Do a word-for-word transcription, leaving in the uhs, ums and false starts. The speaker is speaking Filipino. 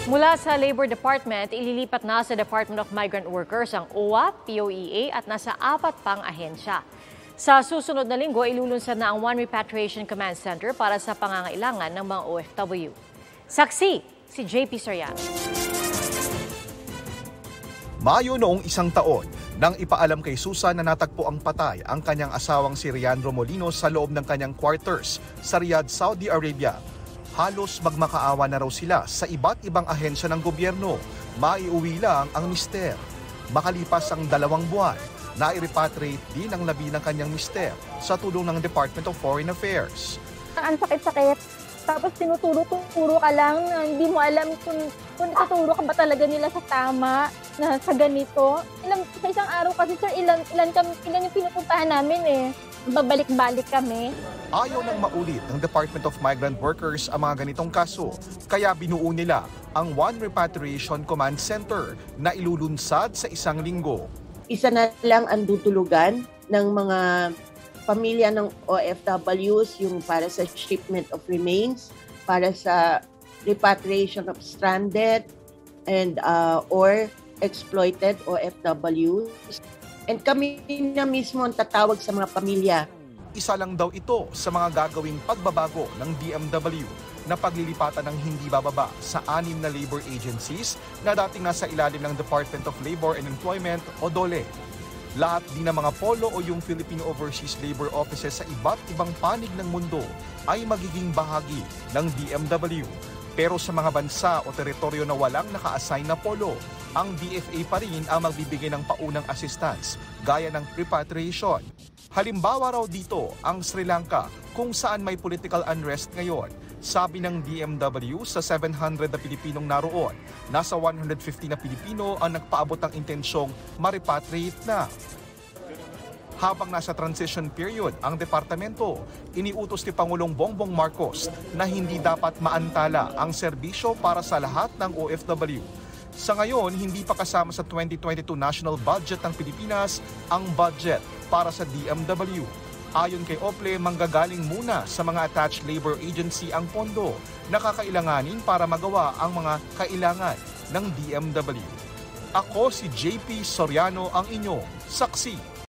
Mula sa Labor Department, ililipat na sa Department of Migrant Workers ang O W A, P O E A at nasa apat pang ahensya. Sa susunod na linggo, ilulunsad na ang One Repatriation Command Center para sa pangangailangan ng mga O F W. Saksi, si J P Soriano. Mayo noong isang taon, nang ipaalam kay Susan na natagpo ang patay ang kanyang asawang si Riandro Molino sa loob ng kanyang quarters sa Riyadh, Saudi Arabia. Halos magmakaawa na raw sila sa iba't ibang ahensya ng gobyerno. Maiuwi lang ang mister. Makalipas ang dalawang buwan, nai-repatriate din ang labi ng kanyang mister sa tulong ng Department of Foreign Affairs. Ang sakit-sakit. Tapos tinuturo-turo ka lang na hindi mo alam kung, kung natuturo ka ba talaga nila sa tama na sa ganito. Ilang, sa isang araw kasi sir, ilan, ilan, kami, ilan yung pinupuntahan namin eh. Babalik-balik kami. Ayaw nang maulit ng Department of Migrant Workers ang mga ganitong kaso, kaya binuo nila ang One Repatriation Command Center na ilulunsad sa isang linggo. Isa na lang ang tutulugan ng mga pamilya ng O F Ws, yung para sa shipment of remains, para sa repatriation of stranded and uh, or exploited O F Ws. And kami na mismo ang tatawag sa mga pamilya. Isa lang daw ito sa mga gagawing pagbabago ng D M W na paglilipatan ng hindi bababa sa anim na labor agencies na dating nasa ilalim ng Department of Labor and Employment o DOLE. Lahat din ng mga polo o yung Philippine Overseas Labor Offices sa iba't ibang panig ng mundo ay magiging bahagi ng D M W. Pero sa mga bansa o teritoryo na walang naka-assign na polo, ang D F A pa rin ang magbibigay ng paunang assistance gaya ng repatriation. Halimbawa raw dito ang Sri Lanka kung saan may political unrest ngayon. Sabi ng D M W sa seven hundred na Pilipinong naroon, nasa one hundred fifty na Pilipino ang nagpaabot ng intensyong ma-repatriate na. Habang nasa transition period ang departamento, iniutos ni Pangulong Bongbong Marcos na hindi dapat maantala ang serbisyo para sa lahat ng O F W. Sa ngayon, hindi pa kasama sa twenty twenty-two national budget ng Pilipinas ang budget para sa D M W. Ayon kay Ople, manggagaling muna sa mga attached labor agency ang pondo na kakailanganin para magawa ang mga kailangan ng D M W. Ako si J P Soriano, ang inyong saksi.